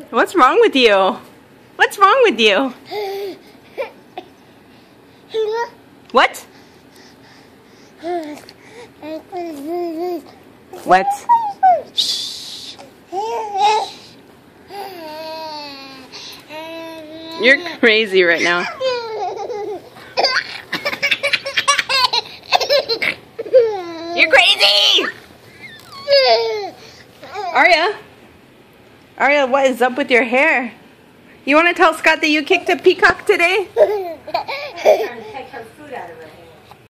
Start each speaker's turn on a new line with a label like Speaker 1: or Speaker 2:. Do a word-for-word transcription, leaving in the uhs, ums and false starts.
Speaker 1: What's wrong with you? What's wrong with you? What? What? Shh. You're crazy right now. You're crazy! Arya? Arya, what is up with your hair? You want to tell Scott that you kicked a peacock today?
Speaker 2: I'm trying to take her food out of it.